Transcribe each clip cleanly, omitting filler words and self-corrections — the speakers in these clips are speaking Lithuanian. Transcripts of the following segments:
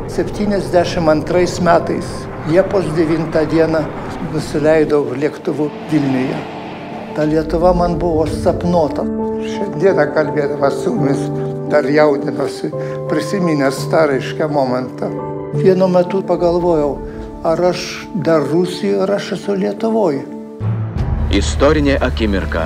72 metais, Liepos 9 dieną, nusileidau lėktuvu Vilniuje. Ta Lietuva man buvo sapnuota. Šiandieną kalbėdamas su jumis dar jaudinosi, prisiminęs tą reiškia momentą. Vienu metu pagalvojau, ar aš dar Rusijoje, ar aš esu Lietuvoje. Istorinė akimirka.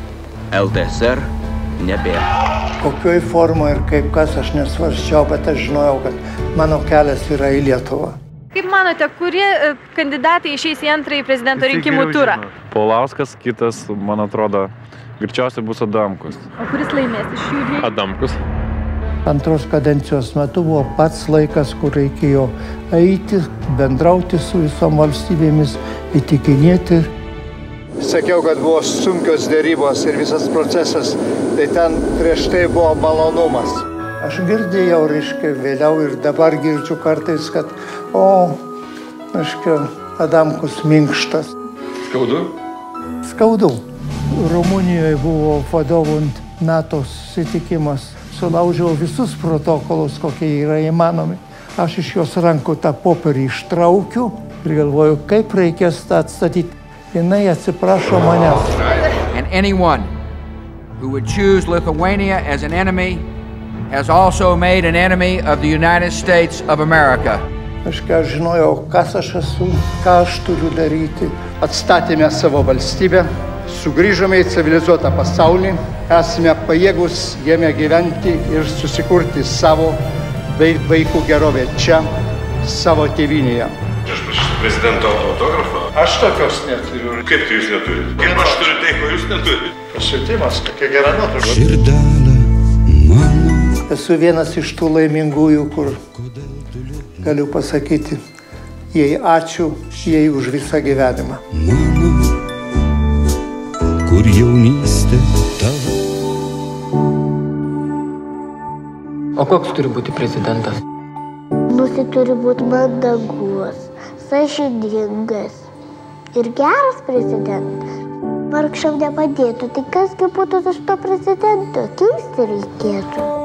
LDSR nebėra. Kokioj formoje ir kaip kas aš nesvarsčiau, bet aš žinojau, kad mano kelias yra į Lietuvą. Kaip manote, kurie kandidatai išeis į antrąjį prezidento rinkimų turą? Paulauskas, kitas, man atrodo, greičiausiai bus Adamkus. O kuris laimės iš jų? Adamkus. Antros kadencijos metu buvo pats laikas, kur reikėjo eiti, bendrauti su visom valstybėmis, įtikinėti. Sakiau, kad buvo sunkios dėrybos ir visas procesas, tai ten prieš tai buvo malonumas. Aš girdėjau, reiškia, vėliau ir dabar girdžiu kartais, kad, reiškia, Adamkus minkštas. Skaudu? Skaudu. Rumunijoje buvo vadovant NATO susitikimas. Sulaužiau visus protokolus, kokie yra įmanomi. Aš iš jos rankų tą popierį ištraukiu ir galvoju, kaip reikės tą atstatyti. Jinai atsiprašo manęs. And anyone who would choose Lithuania as an enemy has also made an enemy of the United States of America. Aš žinojau, kas aš esu, ką aš turiu daryti. Atstatėme savo valstybę, sugrįžome į civilizuotą pasaulį, esame pajėgus jame gyventi ir susikurti savo bei vaikų gerovę čia, savo tėvynėje. Aš prašysiu prezidento autografą. Aš tokios neturiu. Kaip tai jūs neturite? Kaip aš turiu tai, ko jūs neturite? Pasiutimas, tokia gera nuotrauka. Širdele mano. Esu vienas iš tų laimingųjų, kur galiu pasakyti, jai ačiū, jai už visą gyvenimą. Mano, kur jaunystė tavo. O koks turi būti prezidentas? Jis turi būti mandagus, sąžiningas ir geras prezidentas. Vargšam nepadėtų, tai kasgi būtų iš to prezidento? Keisti reikėtų.